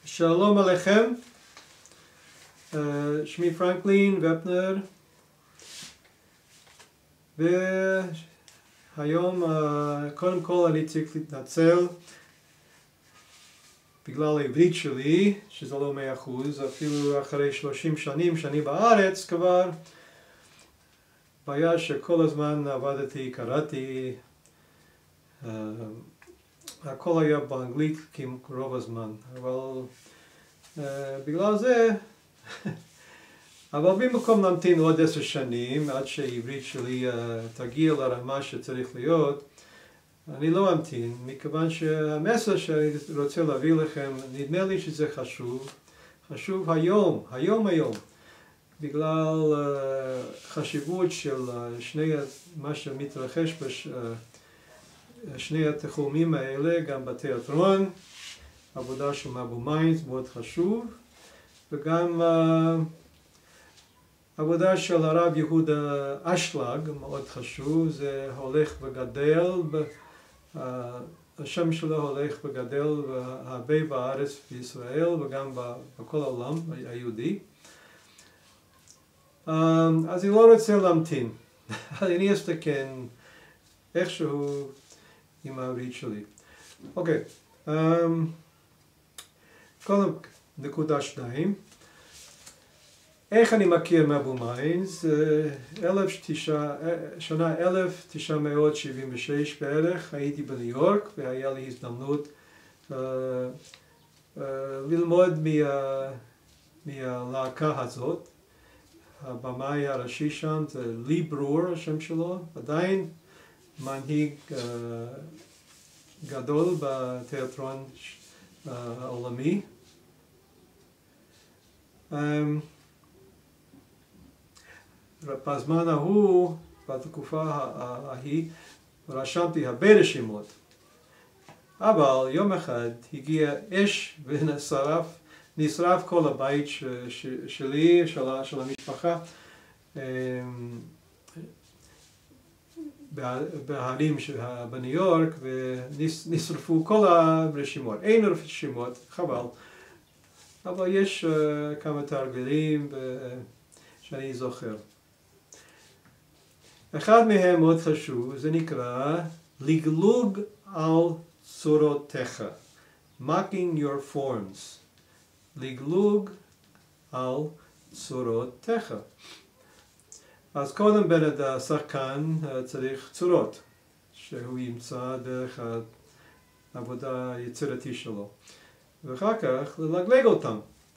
שלום עליכם, שמי פרנקלין ופנר, והיום קודם כל אני צריך להתנצל בגלל העברית שלי, שזה לא 100%, אפילו אחרי 30 שנים שאני בארץ כבר, בעיה שכל הזמן עבדתי, קראתי, הכל היה באנגלית רוב הזמן, אבל בגלל זה, אבל במקום להמתין עוד 10 שנים עד שהעברית שלי תגיע לרמה שצריך להיות, אני לא אמתין, מכיוון שהמסר שאני רוצה להביא לכם, נדמה לי שזה חשוב היום, בגלל חשיבות של מה שמתרחש בשני התחומים האלה, גם בתיאטרון, עבודה של אבו מיינס מאוד חשוב, וגם עבודה של הרב יהודה אשלג מאוד חשוב, זה הולך וגדל, השם שלו הולך וגדל הרבה בארץ בישראל וגם בכל העולם היהודי. אז אני לא רוצה להמתין, אני אסתכן איכשהו עם העברית שלי. אוקיי, קודם נקודה 2. איך אני מכיר מאבו מיינס? שנה 1976 בערך הייתי בניו יורק והיה לי הזדמנות ללמוד מהלהקה הזאת. הבמאי הראשי שם זה לי ברור השם שלו, עדיין מנהיג גדול בתיאטרון העולמי. בזמן ההוא, בתקופה ההיא, רשמתי הרבה רשימות. אבל יום אחד הגיע אש ונשרף כל הבית שלי, של המשפחה, בהרים בניו יורק, ונשרפו כל הרשימות. אין רשימות, חבל. אבל יש כמה תרגילים שאני זוכר. אחד מהם מאוד חשוב, זה נקרא לגלוג על צורותיך, marking your forms, לגלוג על צורותיך. אז קודם בן השחקן צריך צורות, שהוא ימצא דרך העבודה היצירתית שלו, ואחר כך ללגלג אותם,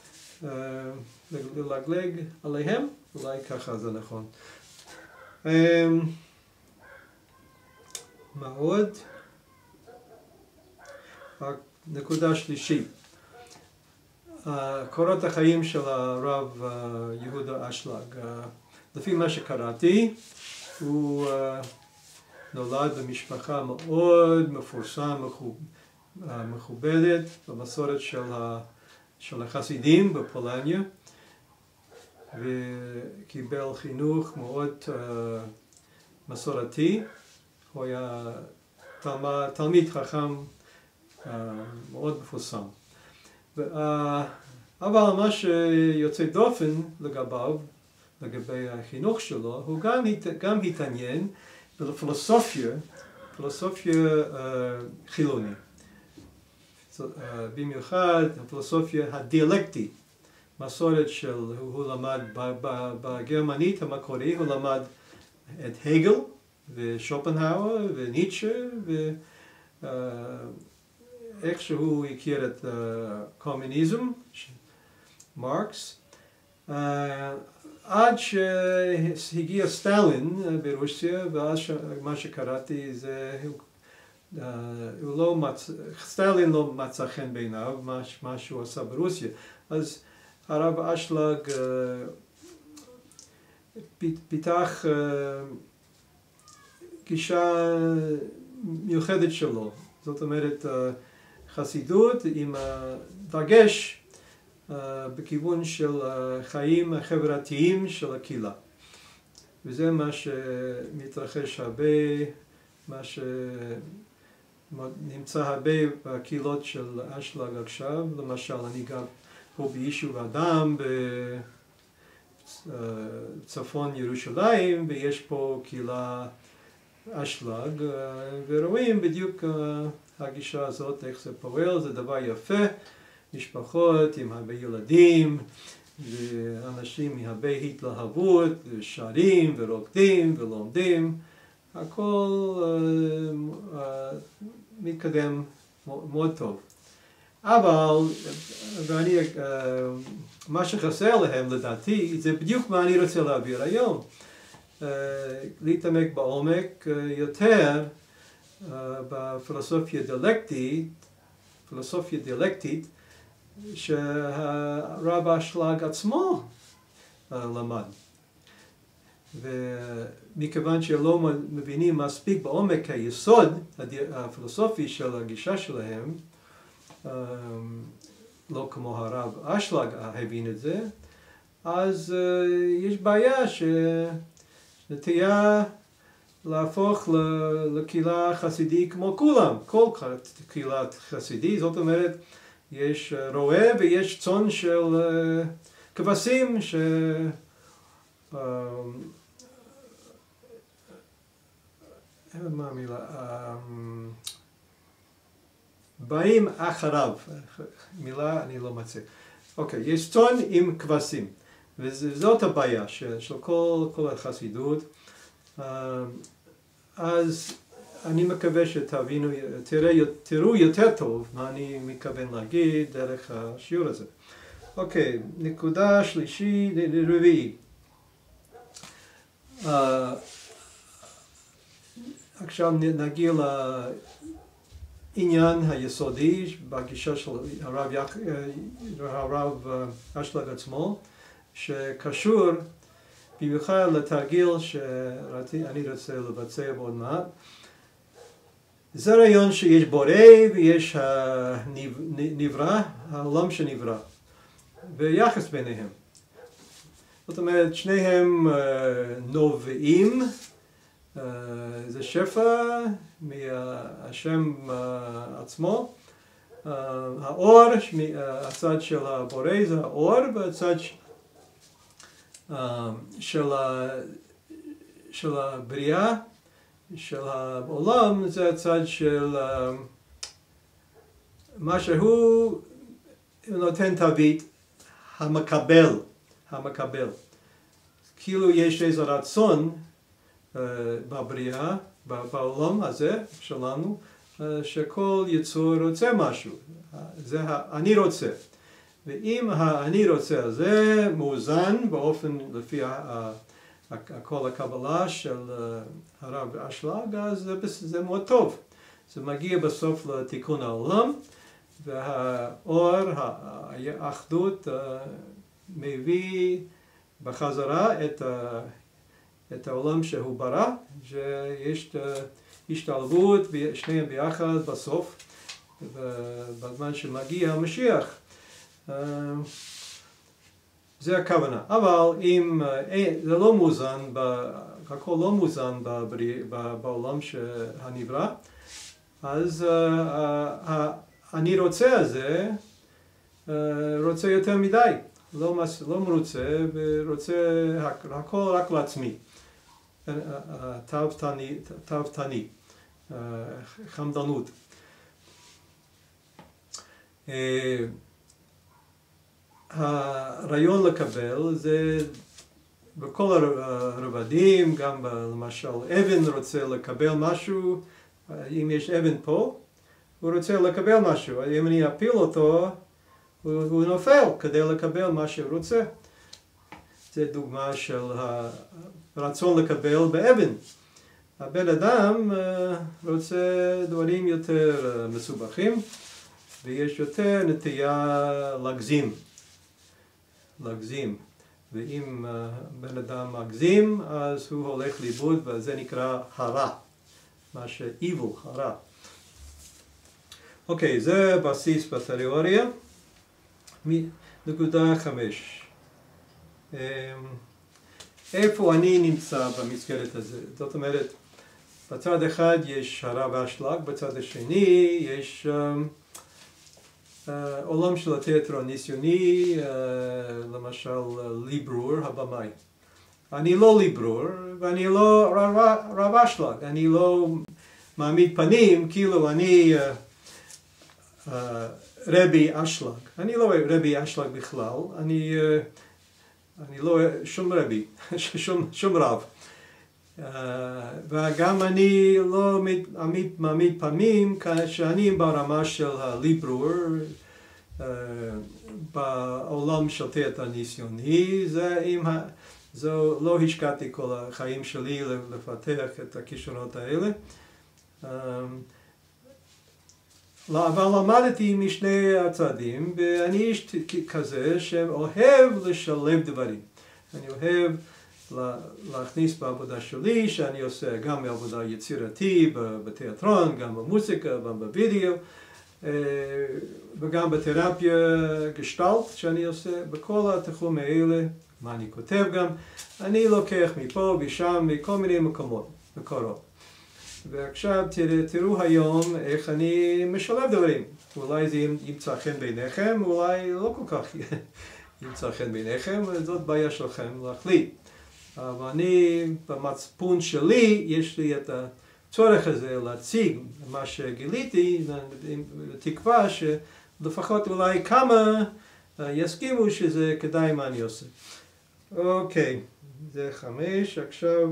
ללגלג עליהם, אולי ככה זה נכון. מה עוד? נקודה שלישית, קורות החיים של הרב יהודה אשלג. לפי מה שקראתי, הוא נולד במשפחה מאוד מפורסם, מכובדת, במסורת של החסידים בפולניה, וקיבל חינוך מאוד מסורתי. הוא היה תלמיד חכם מאוד מפורסם. אבל מה שיוצא דופן לגבי החינוך שלו, הוא גם התעניין בפילוסופיה חילונית. במיוחד הפילוסופיה הדיאלקטית. מסורת הוא למד בגרמנית המקורי, הוא למד את הגל ושופנהאואר וניטשה, ואיך שהוא הכיר את קומוניזם, מרקס, עד שהגיע סטלין ברוסיה, ואז מה שקראתי זה, סטלין לא מצא חן בעיניו מה שהוא עשה ברוסיה. אז הרב אשלג פיתח גישה מיוחדת שלו, זאת אומרת חסידות עם דגש בכיוון של החיים החברתיים של הקהילה. וזה מה שמתרחש הרבה, מה נמצא הרבה בקהילות של אשלג עכשיו, למשל אני גם פה ביישוב אדם בצפון ירושלים, ויש פה קהילה אשלג, ורואים בדיוק הגישה הזאת, איך זה פועל, זה דבר יפה, משפחות עם הרבה ילדים, ואנשים מהרבה התלהבות, שרים ורוקדים ולומדים, הכל מתקדם מאוד טוב. אבל, מה שחסר להם לדעתי, זה בדיוק מה אני רוצה להעביר היום. להתעמק בעומק יותר בפילוסופיה דיאלקטית, שהרב אשלג עצמו למד. ומכיוון שלא מבינים מספיק בעומק היסוד הפילוסופי של הגישה שלהם, לא כמו הרב אשלג הבין את זה, אז יש בעיה שנטייה להפוך לקהילה חסידית כמו כולם, כל קהילה חסידית, זאת אומרת, יש רועה ויש צאן של כבשים מה המילה? באים אחריו, מילה אני לא מצא. אוקיי, יש צאן עם כבשים, וזאת הבעיה של כל החסידות. אז אני מקווה שתבינו, תראו יותר טוב מה אני מתכוון להגיד דרך השיעור הזה. אוקיי, נקודה רביעית. עכשיו נגיע לעניין היסודי בגישה של הרב אשלג עצמו, שקשור במיוחד לתרגיל שאני רוצה לבצע עוד מעט. זה רעיון שיש בורא ויש נברא, העולם שנברא, ויחס ביניהם. זאת אומרת, שניהם נובעים, זה שפע מהשם עצמו. האור, הצד של הבורא זה האור, והצד של הבריאה, של העולם, זה הצד של מה שהוא נותן תווית, המקבל. כאילו יש איזה רצון בבריאה, בעולם הזה שלנו, שכל יצור רוצה משהו. זה אני רוצה. ואם אני רוצה הזה מאוזן באופן לפי כל הקבלה של הרב אשלג, אז זה מאוד טוב. זה מגיע בסוף לתיקון העולם, והאור, האחדות, מביא בחזרה את העולם שהוא ברא, שיש השתלבות ושניהם ביחד בסוף, בזמן שמגיע המשיח. זה הכוונה. אבל אם זה לא מוזן, הכל לא מוזן בעולם הנברא, אז אני רוצה הזה, רוצה יותר מדי. לא מרוצה, ורוצה הכל רק לעצמי. תאוותני, חמדנות. הרעיון לקבל זה בכל הרבדים, גם למשל אבן רוצה לקבל משהו, אם יש אבן פה, הוא רוצה לקבל משהו, אם אני אפיל אותו, הוא נופל כדי לקבל מה שהוא רוצה. זה דוגמה של הרצון לקבל באבן. הבן אדם רוצה דברים יותר מסובכים, ויש יותר נטייה להגזים. ואם בן אדם מגזים, אז הוא הולך לאיבוד, וזה נקרא הרע. מה ש-evil, הרע. אוקיי, זה בסיס בתיאוריה. נקודה 5. איפה אני נמצא במסגרת הזה? זאת אומרת, בצד אחד יש הרב אשלג, בצד השני יש עולם של התיאטרון הניסיוני, למשל לי ברור, הבמאי. אני לא לי ברור, ואני לא רב אשלג, אני לא מעמיד פנים כאילו אני רבי אשלג. אני לא רבי אשלג בכלל, אני לא שום רבי, שום רב. וגם אני לא מעמיד פנים שאני ברמה של לי ברור, בעולם של תיאטרון הניסיוני, זה לא השקעתי כל החיים שלי לפתח את הכישרונות האלה. אבל למדתי משני הצדדים, ואני איש כזה שאוהב לשלב דברים. אני אוהב להכניס בעבודה שלי, שאני עושה גם בעבודה יצירתי, בתיאטרון, גם במוזיקה, גם בווידאו, וגם בתרפיה גשטלט שאני עושה, בכל התחומים האלה, מה אני כותב גם, אני לוקח מפה ושם, מכל מיני מקורות. ועכשיו תראו היום איך אני משלב דברים. אולי זה ימצא חן בעיניכם, אולי לא כל כך ימצא חן בעיניכם, וזאת בעיה שלכם להחליט. אבל אני, במצפון שלי, יש לי את הצורך הזה להציג מה שגיליתי, בתקווה שלפחות אולי כמה יסכימו שזה כדאי מה אני עושה. אוקיי, זה 5, עכשיו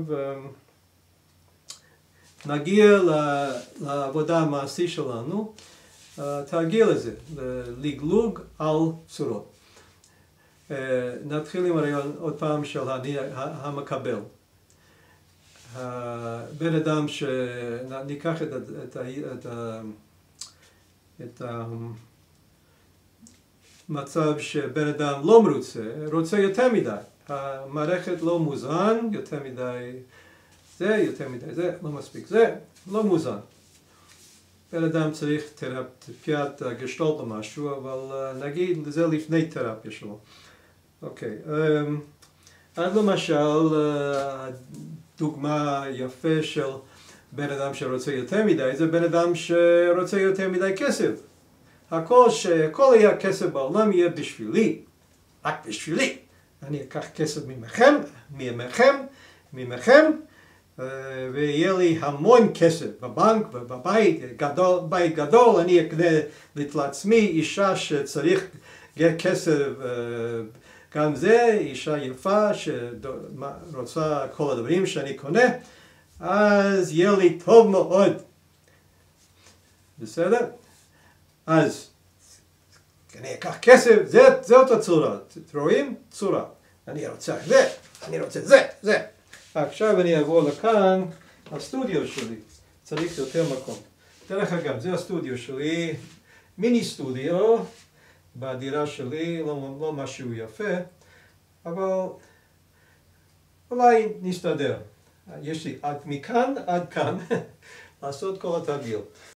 נגיע לעבודה המעשית שלנו, תרגיל הזה, לגלוג על צורות. נתחיל עם הרעיון עוד פעם של המקבל. בן אדם שניקח את המצב שבן אדם לא רוצה יותר מדי. המערכת לא מוזן, יותר מדי יותר מדי זה, לא מספיק זה, לא מוזן. בן אדם צריך תרפיית גשטלט או משהו, אבל נגיד זה לפני תרפיה שלו. אוקיי, אז למשל, דוגמה יפה של בן אדם שרוצה יותר מדי, זה בן אדם שרוצה יותר מדי כסף. הכל יהיה כסף בעולם יהיה בשבילי, רק בשבילי. אני אקח כסף ממכם, ויהיה לי המון כסף בבנק ובבית גדול, אני אקנה לעצמי אישה שצריך כסף, גם זה, אישה יפה שרוצה כל הדברים שאני קונה, אז יהיה לי טוב מאוד. בסדר? אז אני אקח כסף, זאת הצורה, רואים? צורה. אני רוצה זה, אני רוצה זה. עכשיו אני אעבור לכאן, הסטודיו שלי, צריך יותר מקום. דרך אגב, זה הסטודיו שלי, מיני סטודיו, בדירה שלי, לא משהו יפה, אבל אולי נסתדר. יש לי מכאן עד כאן לעשות כל התרגיל.